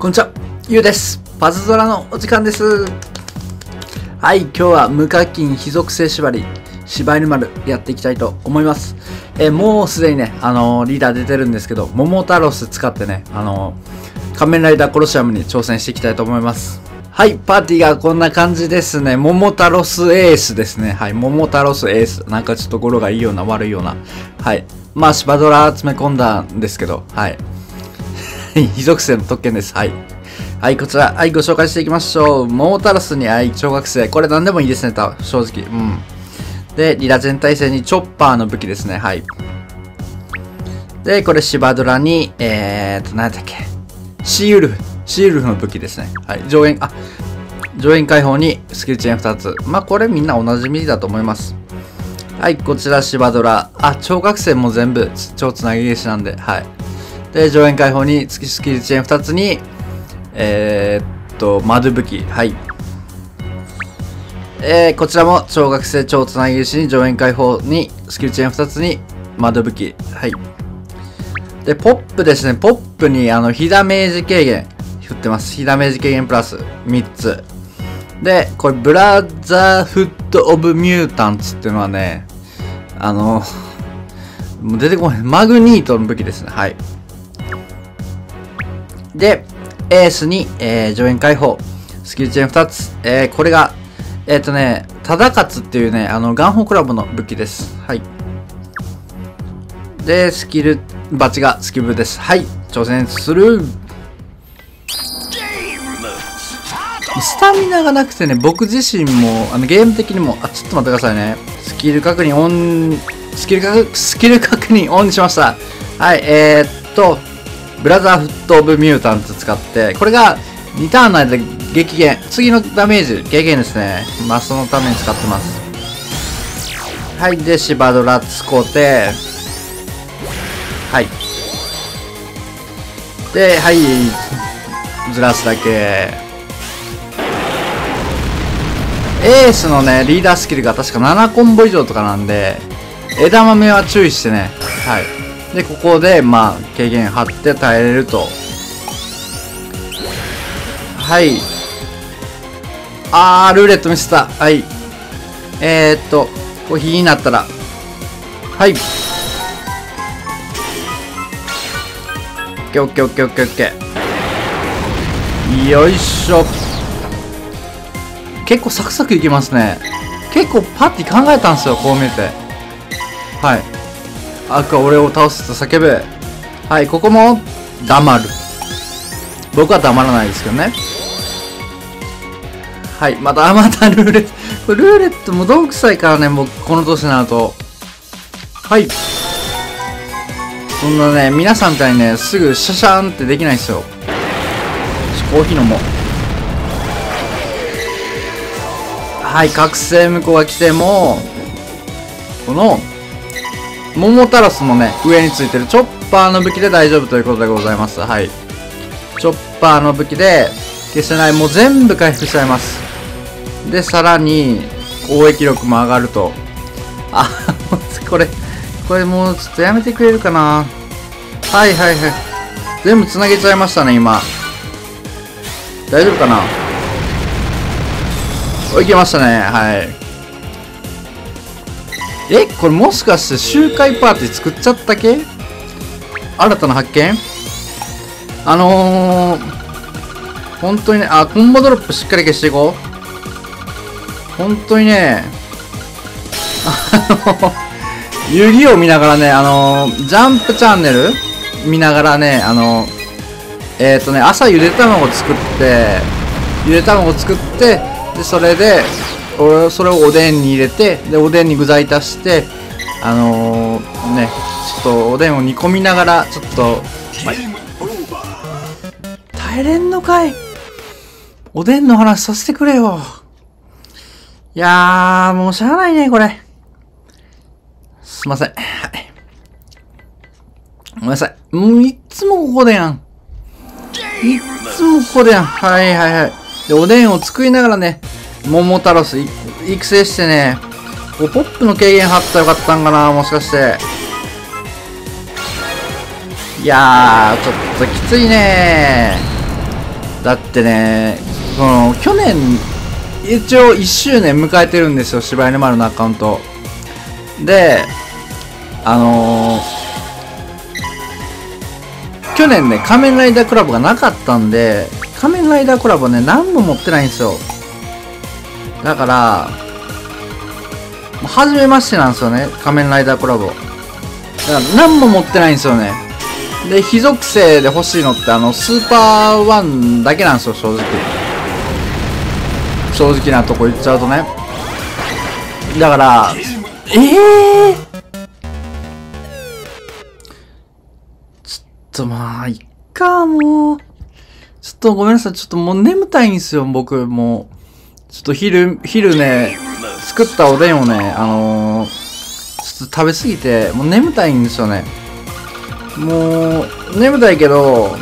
こんにちは、ゆうです。パズドラのお時間です。はい、今日は無課金非属性縛り、柴犬丸やっていきたいと思います。もうすでにね、リーダー出てるんですけど、桃太郎ス使ってね、仮面ライダーコロシアムに挑戦していきたいと思います。はい、パーティーがこんな感じですね。桃太郎スエースですね。はい、桃太郎スエース。なんかちょっと語呂がいいような悪いような。はい。まあ、柴ドラ詰め込んだんですけど、はい。非属性の特権です。はい。はい、こちら、はい、ご紹介していきましょう。桃太郎スに、はい、小学生。これ何でもいいですね、正直。うん。で、リラ全体制にチョッパーの武器ですね。はい。で、これ、柴ドラに、何だっけ。シーウルフの武器ですね。はい。上演解放にスキルチェーン2つ。まあ、これみんなおなじみだと思います。はい、こちら柴ドラ。小学生も全部超つなぎ消しなんで、はい。で、上演解放にスキルチェーン2つに、窓武器。はい。こちらも小学生超つなぎ消しに上演解放にスキルチェーン2つに窓武器。はい。で、ポップですね。ポップに火ダメージ軽減。振ってます。火ダメージ軽減プラス3つ。で、これ、ブラザーフット・オブ・ミュータンツっていうのはね、もう出てこない。マグニートの武器ですね。はい。で、エースに、上演解放。スキルチェーン2つ。これが、タダカツっていうね、ガンホクラブの武器です。はい。で、バチがスキルです。はい。挑戦する。スタミナがなくてね、僕自身も、ゲーム的にも、ちょっと待ってくださいね。スキル確認オンにしました。はい、ブラザーフット・オブ・ミュータンツ使って、これが2ターンの間で激減。次のダメージ、激減ですね。まあ、そのために使ってます。はい、で、柴ドラ使うて、はい。で、はい、ずらすだけ。エースのね、リーダースキルが確か7コンボ以上とかなんで、枝豆は注意してね。はい。で、ここで、まあ、軽減張って耐えれると。はい。ルーレットミスった。はい。こう火になったら。はい。オッケーオッケーオッケーオッケーオッケー。よいしょ。結構サクサクいけますね。結構パッて考えたんですよ、こう見えて。はい。悪は俺を倒すと叫ぶ。はい、ここも黙る。僕は黙らないですけどね。はい、またルーレット。これルーレットもどんくさいからね、僕、この年になると。はい。そんなね、皆さんみたいにね、すぐシャシャーンってできないんですよ。コーヒー飲もう。はい、覚醒向こうが来ても、この、桃太郎スのね、上についてるチョッパーの武器で大丈夫ということでございます。はい。チョッパーの武器で、消せない、もう全部回復しちゃいます。で、さらに、攻撃力も上がると。これもうちょっとやめてくれるかな。はいはいはい。全部繋げちゃいましたね、今。大丈夫かな。いけましたね。はい。これもしかして周回パーティー作っちゃった系？新たな発見？本当にね、コンボドロップしっかり消していこう。本当にね、遊戯王見ながらね、ジャンプチャンネル見ながらね、朝ゆで卵作って、で、それで、それをおでんに入れて、で、おでんに具材足して、ちょっとおでんを煮込みながら、ちょっと、耐えれんのかい。おでんの話させてくれよ。いやー、もうしゃあないね、これ。すいません。はい。ごめんなさい。もういつもここでやん。はいはいはい。で、おでんを作りながらね、桃太郎ス育成してね、ポップの軽減貼ったらよかったんかな、もしかして。いやー、ちょっときついねー。 だってね、去年、一応1周年迎えてるんですよ、柴犬丸のアカウント。で、去年ね、仮面ライダーコラボがなかったんで、仮面ライダーコラボね、何も持ってないんですよ。だから、初めましてなんですよね、仮面ライダーコラボ。だから何も持ってないんですよね。で、非属性で欲しいのってスーパーワンだけなんですよ、正直。正直なとこ言っちゃうとね。だから、ちょっとまあ、いっか、もう。ちょっとごめんなさい、ちょっともう眠たいんですよ、僕、もう。ちょっと昼ね、作ったおでんをね、ちょっと食べ過ぎて、もう眠たいんですよね。もう、眠たいけど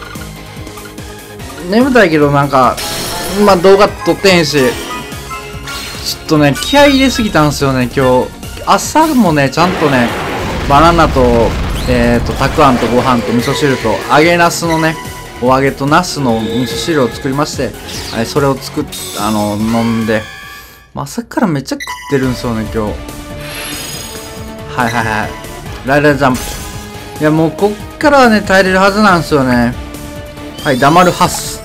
なんか、まあ動画撮ってへんし、ちょっとね、気合い入れすぎたんですよね、今日。朝もね、ちゃんとね、バナナと、たくあんとご飯と味噌汁と、揚げナスのね、お揚げとナスの味噌汁を作りまして、それを飲んで、朝からめっちゃ食ってるんですよね、今日。はい。ライダージャンプ。いや、もうこっからはね、耐えれるはずなんですよね。はい、黙るはす。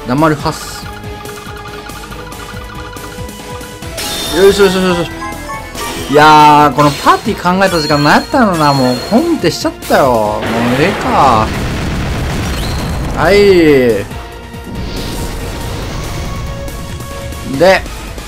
よいしょ。いやー、このパーティー考えた時間何やったのな、もう、コンテしちゃったよ。もうええか。はい。で、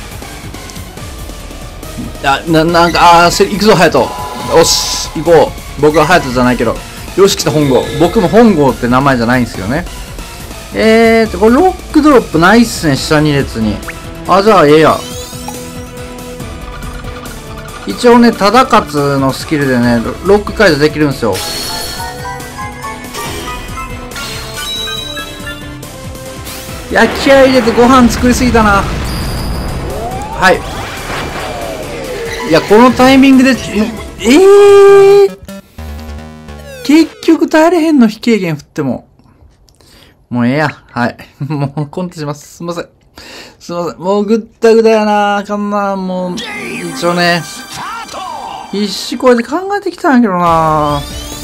なんか、行くぞ、隼人。よし、行こう。僕は隼人じゃないけど。よし、来た、本郷。僕も本郷って名前じゃないんですよね。これロックドロップないっすね、下2列に。じゃあ、ええや。一応ね、忠勝のスキルでね、ロック解除できるんですよ。いや、気合い入れてご飯作りすぎたな。はい。いや、このタイミングで、結局耐えれへんの、非軽減振っても。もうええや。はい。もうコンテします。すいません。もうぐったぐだやな。あかんな。もう、一応ね、必死こうやって考えてきたんやけどな。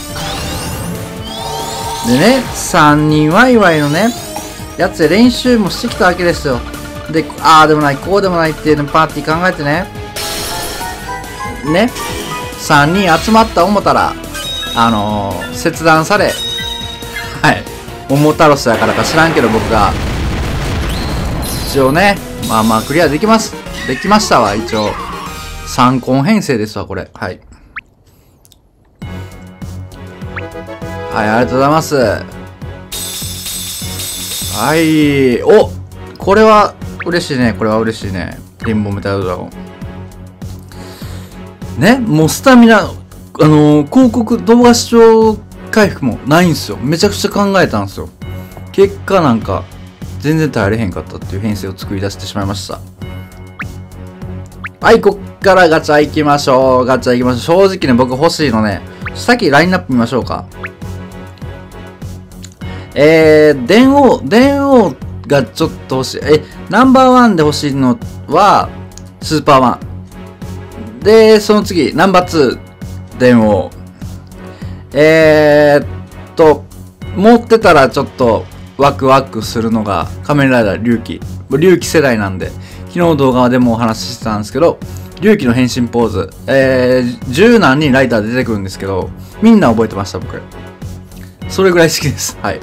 でね、3人ワイワイのね、やつで練習もしてきたわけですよ。で、ああでもない、こうでもないっていうのパーティー考えてね。3人集まった思ったら、切断され、はい。桃太郎やからか知らんけど僕が、一応ね、まあクリアできましたわ、一応。3コン編成ですわ、これ。はい。はい、ありがとうございます。はい。これは嬉しいね。レインボーメタルドラゴン。ね、もうスタミナ、広告動画視聴回復もないんすよ。めちゃくちゃ考えたんすよ。結果なんか、全然耐えれへんかったっていう編成を作り出してしまいました。はい、こっからガチャ行きましょう。正直ね、僕欲しいのね、先ラインナップ見ましょうか。電王がちょっと欲しい。ナンバーワンで欲しいのは、スーパーワン。で、その次、ナンバーツー、電王。持ってたらちょっとワクワクするのが仮面ライダー龍騎世代なんで、昨日動画でもお話ししてたんですけど、龍騎の変身ポーズ、十何人ライダー出てくるんですけど、みんな覚えてました、僕。それぐらい好きです。はい。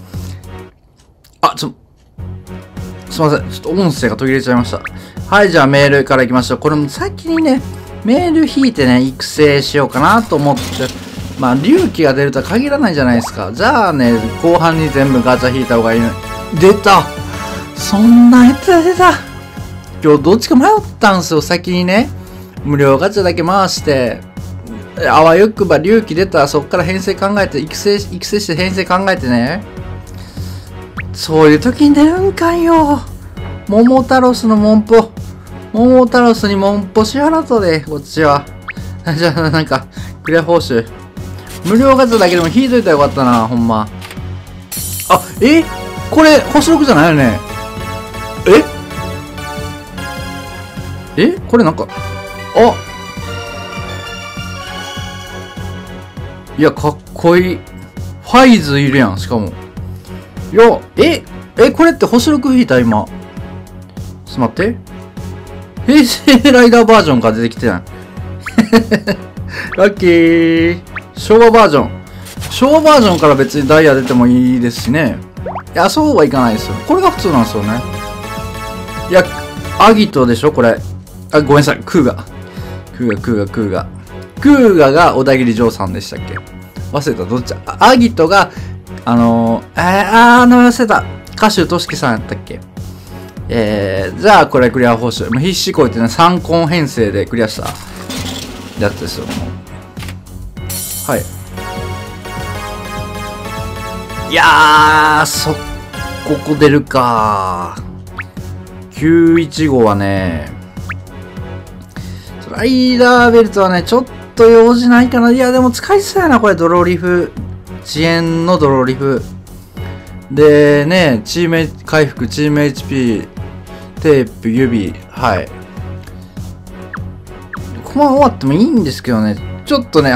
すいません。ちょっと音声が途切れちゃいました。はい、じゃあメールからいきましょう。これも先にね、メール引いてね、育成しようかなと思って、まあ、龍騎が出るとは限らないじゃないですか。じゃあね、後半に全部ガチャ引いた方がいいの。出た！そんなやつが出た！今日どっちか迷ったんすよ、先にね。無料ガチャだけ回して、あわよくば龍騎出たらそっから編成考えて、育成して編成考えてね。そういう時に出るんかいよ。桃太郎のモンポ。桃太郎にモンポ支払ったで、こっちは。じゃあ、なんか、クリア報酬。無料ガチャだけでも引いといたらよかったな、ほんま。 これ、星6じゃないよね。これなんか、いや、かっこいい。ファイズいるやん、しかも。いや、これって星6引いた今。ちょっと待って。平成ライダーバージョンが出てきてない。ラッキー。昭和バージョン。昭和バージョンから別にダイヤ出てもいいですしね。いや、そうはいかないですよ。これが普通なんですよね。いや、アギトでしょこれ。ごめんなさい。クーガが小田切丈さんでしたっけ？忘れた。どっち？アギトが、名前忘れた。歌手としきさんやったっけ？じゃあこれクリア報酬。もう必死こいてね、3コン編成でクリアしたやつですよ、もう。はい。いやー、ここ出るかー。915はね、ライダーベルトはね、ちょっと用事ないかな。いや、でも使いそうやな、これ、ドローリフ。遅延のドローリフ。で、ね、チーム回復、チーム HP、テープ、指、はい。コマ終わってもいいんですけどね、ちょっとね、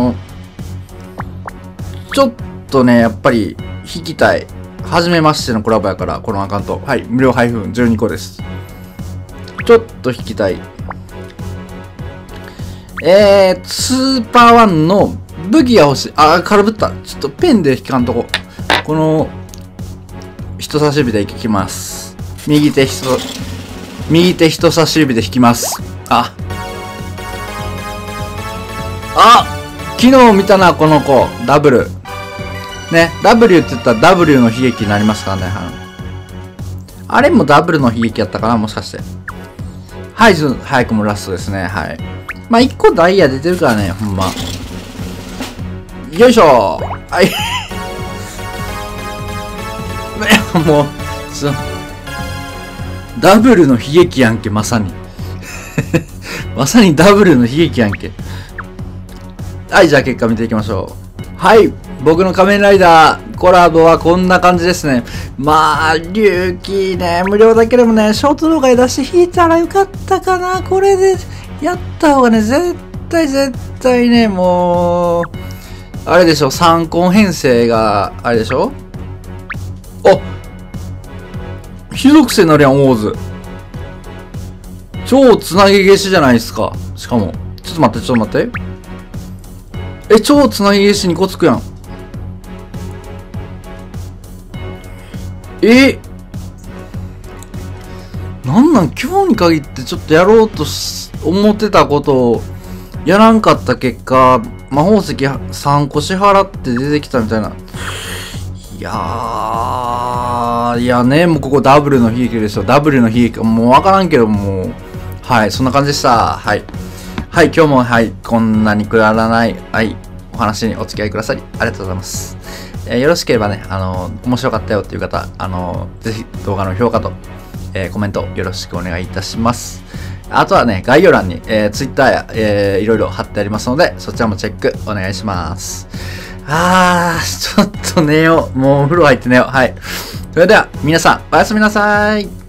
ちょっとね、やっぱり、引きたい。初めましてのコラボやから、このアカウント。はい、無料配布12個です。ちょっと引きたい。スーパーワンの武器が欲しい。空振った。ちょっとペンで引かんとこ。この、人差し指で引きます。右手人差し指で引きます。昨日見たな、この子。ダブル。ね、W って言ったら W の悲劇になりますからね。あれもダブルの悲劇やったかな、もしかして。はい、早くもラストですね。はい。まあ、1個ダイヤ出てるからね、ほんま。よいしょはい。もう、ダブルの悲劇やんけ、まさに。まさにダブルの悲劇やんけ。はい、じゃあ結果見ていきましょう。はい、僕の仮面ライダーコラボはこんな感じですね。まあ、龍騎ね、無料だけでもね、ショート動画で出して引いたらよかったかな。これでやった方がね、絶対ね、もう、あれでしょ、3コン編成が、あれでしょ。火属性なりやん、オーズ。超つなぎ消しじゃないですか。しかも。ちょっと待って。超つなぎ消し2個つくやん。今日に限ってちょっとやろうと思ってたことをやらんかった結果、魔法石3個支払って出てきたみたいな。いやね、もうここダブルの悲劇ですよ。ダブルの悲劇。もうわからんけども、はい、そんな感じでした。はい。はい、今日も、はい、こんなにくだらない、はい、お話にお付き合いくださり、ありがとうございます。よろしければね、面白かったよっていう方、ぜひ動画の評価と、コメントよろしくお願いいたします。あとはね、概要欄に、Twitter や、いろいろ貼ってありますので、そちらもチェックお願いします。ちょっと寝よう。もうお風呂入って寝よう。はい。それでは、皆さん、おやすみなさい。